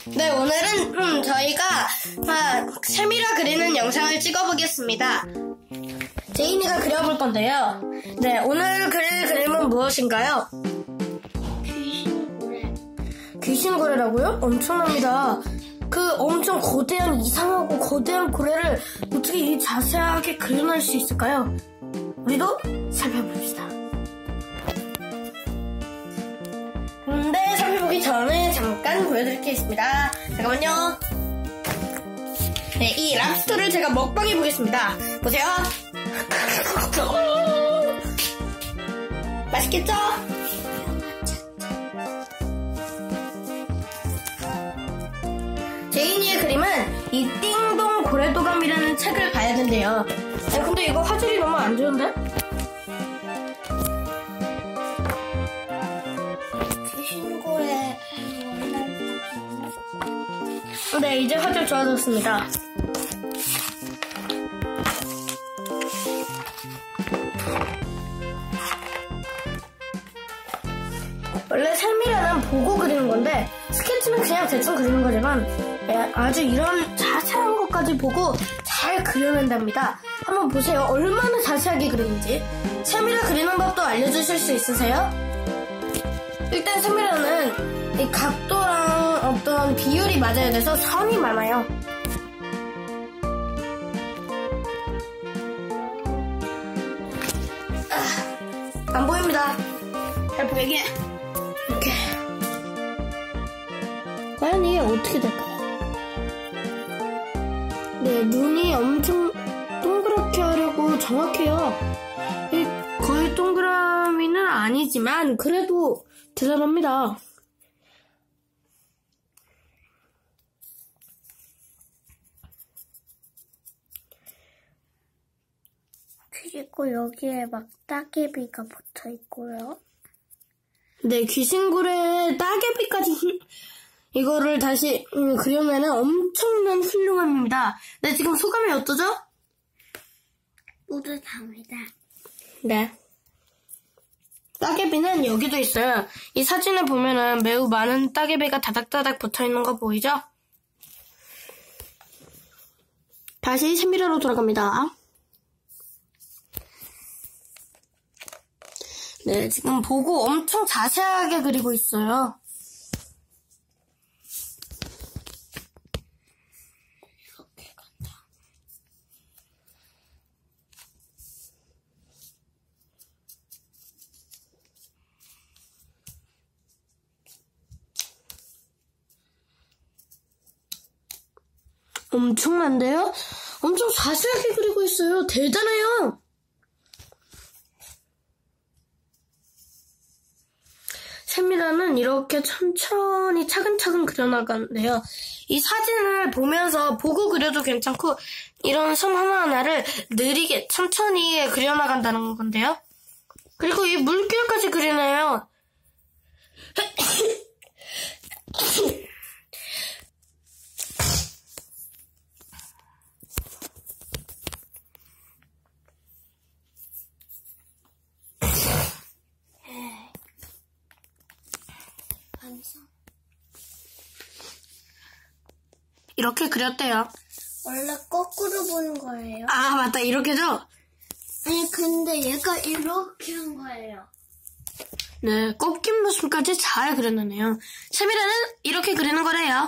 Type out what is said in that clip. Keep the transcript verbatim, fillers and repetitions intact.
네, 오늘은 음, 저희가 아, 세미라 그리는 영상을 찍어보겠습니다. 제인이가 그려볼 건데요. 네, 오늘 그릴 그림은 무엇인가요? 귀신고래. 귀신고래라고요? 엄청납니다. 그 엄청 거대한, 이상하고 거대한 고래를 어떻게 이 자세하게 그려낼 수 있을까요? 우리도 살펴봅시다. 근데 살펴보기 전에 잠깐 보여드릴 게 있습니다. 잠깐만요. 네, 이 랍스터를 제가 먹방해 보겠습니다. 보세요. 맛있겠죠? 제인이의 그림은 이 띵동 고래도감이라는 책을 봐야 된대요. 아, 근데 이거 화질이 너무 안 좋은데? 귀신고래. 네, 이제 화질 좋아졌습니다. 원래 세미라는 보고 그리는 건데 스케치는 그냥 대충 그리는 거지만 아주 이런 자세한 것까지 보고 잘 그려낸답니다. 한번 보세요. 얼마나 자세하게 그리는지. 세미라 그리는 법도 알려주실 수 있으세요? 일단 세미라는 이 각도랑 어떤 비율이 맞아야 돼서 선이 많아요. 아, 안 보입니다. 잘 보이게. 이렇게. 과연 이게 어떻게 될까요? 네, 눈이 엄청 동그랗게 하려고 정확해요. 거의 동그라미는 아니지만 그래도 대단합니다. 그리고 여기에 막 따개비가 붙어 있고요. 네, 귀신고래 따개비까지 이거를 다시 음, 그려면은 엄청난 훌륭함입니다. 네, 지금 소감이 어떠죠? 뿌듯합니다. 네. 따개비는 여기도 있어요. 이 사진을 보면은 매우 많은 따개비가 다닥다닥 붙어 있는 거 보이죠? 다시 세미라로 돌아갑니다. 네, 지금 보고 엄청 자세하게 그리고 있어요. 이렇게 간다. 엄청난데요? 엄청 자세하게 그리고 있어요. 대단해요. 세미라는 이렇게 천천히 차근차근 그려나가는데요. 이 사진을 보면서 보고 그려도 괜찮고 이런 섬 하나하나를 느리게 천천히 그려나간다는 건데요. 그리고 이 물결까지 그리네요. 이렇게 그렸대요. 원래 거꾸로 보는 거예요. 아, 맞다. 이렇게죠? 아니 근데 얘가 이렇게 한 거예요. 네, 꺾인 모습까지 잘 그려내네요. 세미라는 이렇게 그리는 거래요.